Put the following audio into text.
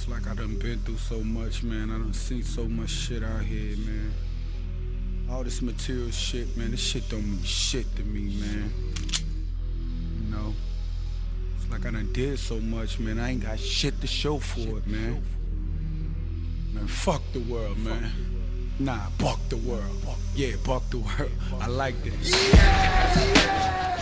It's like I done been through so much, man. I done seen so much shit out here, man. All this material shit, man, this shit don't mean shit to me, man. You know? It's like I done did so much, man. I ain't got shit to show for it, man. Man, fuck the world, man. Nah, buck the world. Yeah, buck the world. I like that.